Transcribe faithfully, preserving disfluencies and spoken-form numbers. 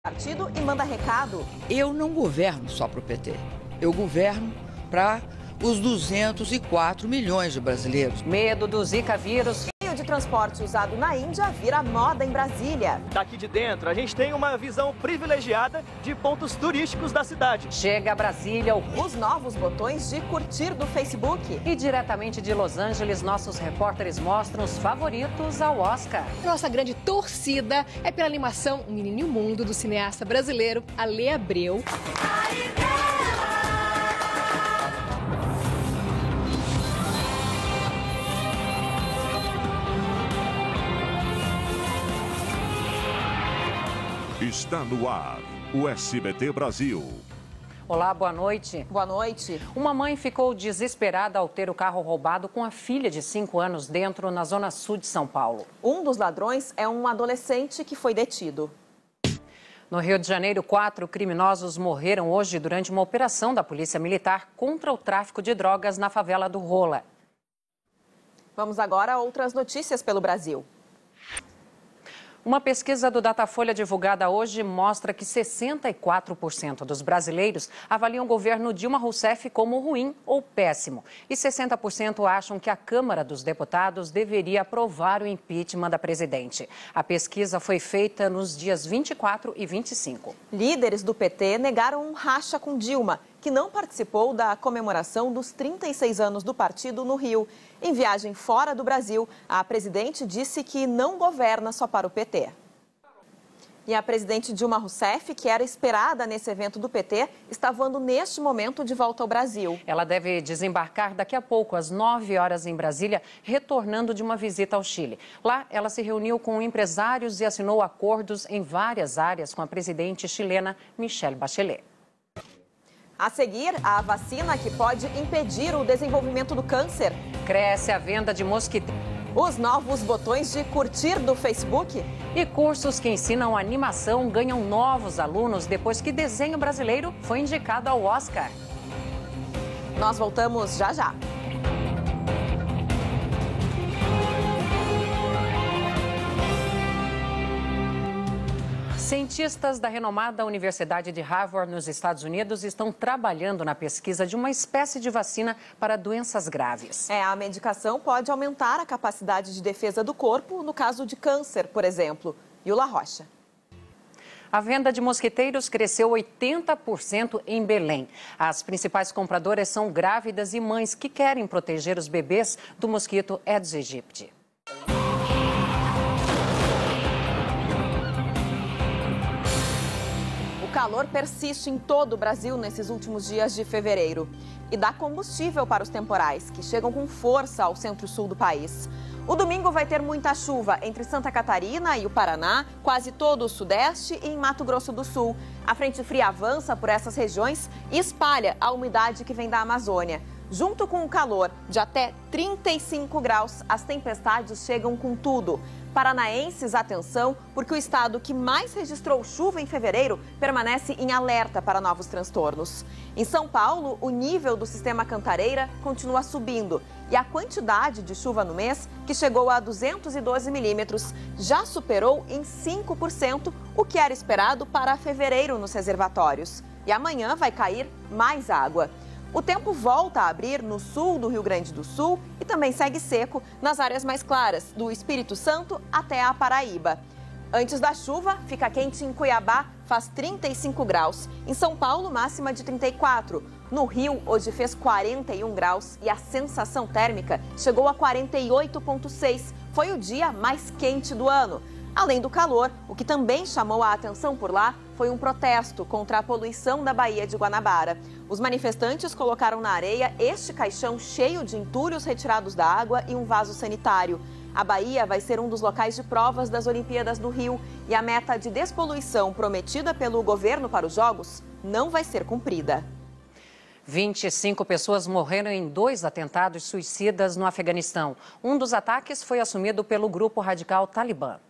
Partido e manda recado. Eu não governo só para o P T, eu governo para os duzentos e quatro milhões de brasileiros. Medo do Zika vírus. Meio de transporte usado na Índia vira moda em Brasília. Daqui de dentro, a gente tem uma visão privilegiada de pontos turísticos da cidade. Chega a Brasília o... Os novos botões de curtir do Facebook. E diretamente de Los Angeles, nossos repórteres mostram os favoritos ao Oscar. Nossa grande torcida é pela animação O Menino e o Mundo, do cineasta brasileiro Ale Abreu. Está no ar, o S B T Brasil. Olá, boa noite. Boa noite. Uma mãe ficou desesperada ao ter o carro roubado com a filha de cinco anos dentro na zona sul de São Paulo. Um dos ladrões é um adolescente que foi detido. No Rio de Janeiro, quatro criminosos morreram hoje durante uma operação da Polícia Militar contra o tráfico de drogas na favela do Rola. Vamos agora a outras notícias pelo Brasil. Uma pesquisa do Datafolha divulgada hoje mostra que sessenta e quatro por cento dos brasileiros avaliam o governo Dilma Rousseff como ruim ou péssimo. E sessenta por cento acham que a Câmara dos Deputados deveria aprovar o impeachment da presidente. A pesquisa foi feita nos dias vinte e quatro e vinte e cinco. Líderes do P T negaram um racha com Dilma, que não participou da comemoração dos trinta e seis anos do partido no Rio. Em viagem fora do Brasil, a presidente disse que não governa só para o P T. E a presidente Dilma Rousseff, que era esperada nesse evento do P T, está voando neste momento de volta ao Brasil. Ela deve desembarcar daqui a pouco, às nove horas, em Brasília, retornando de uma visita ao Chile. Lá, ela se reuniu com empresários e assinou acordos em várias áreas com a presidente chilena Michelle Bachelet. A seguir, a vacina que pode impedir o desenvolvimento do câncer. Cresce a venda de mosquiteiros. Os novos botões de curtir do Facebook. E cursos que ensinam animação ganham novos alunos depois que desenho brasileiro foi indicado ao Oscar. Nós voltamos já já. Cientistas da renomada Universidade de Harvard, nos Estados Unidos, estão trabalhando na pesquisa de uma espécie de vacina para doenças graves. É, a medicação pode aumentar a capacidade de defesa do corpo, no caso de câncer, por exemplo. Yula Rocha. A venda de mosquiteiros cresceu oitenta por cento em Belém. As principais compradoras são grávidas e mães que querem proteger os bebês do mosquito Aedes aegypti. O calor persiste em todo o Brasil nesses últimos dias de fevereiro e dá combustível para os temporais, que chegam com força ao centro-sul do país. O domingo vai ter muita chuva entre Santa Catarina e o Paraná, quase todo o sudeste e em Mato Grosso do Sul. A frente fria avança por essas regiões e espalha a umidade que vem da Amazônia. Junto com o calor de até trinta e cinco graus, as tempestades chegam com tudo. Paranaenses, atenção, porque o estado que mais registrou chuva em fevereiro permanece em alerta para novos transtornos. Em São Paulo, o nível do sistema Cantareira continua subindo e a quantidade de chuva no mês, que chegou a duzentos e doze milímetros, já superou em cinco por cento o que era esperado para fevereiro nos reservatórios. E amanhã vai cair mais água. O tempo volta a abrir no sul do Rio Grande do Sul e também segue seco nas áreas mais claras, do Espírito Santo até a Paraíba. Antes da chuva, fica quente em Cuiabá, faz trinta e cinco graus. Em São Paulo, máxima de trinta e quatro. No Rio, hoje fez quarenta e um graus e a sensação térmica chegou a quarenta e oito vírgula seis. Foi o dia mais quente do ano. Além do calor, o que também chamou a atenção por lá foi um protesto contra a poluição da Baía de Guanabara. Os manifestantes colocaram na areia este caixão cheio de entulhos retirados da água e um vaso sanitário. A Baía vai ser um dos locais de provas das Olimpíadas do Rio e a meta de despoluição prometida pelo governo para os Jogos não vai ser cumprida. vinte e cinco pessoas morreram em dois atentados suicidas no Afeganistão. Um dos ataques foi assumido pelo grupo radical Talibã.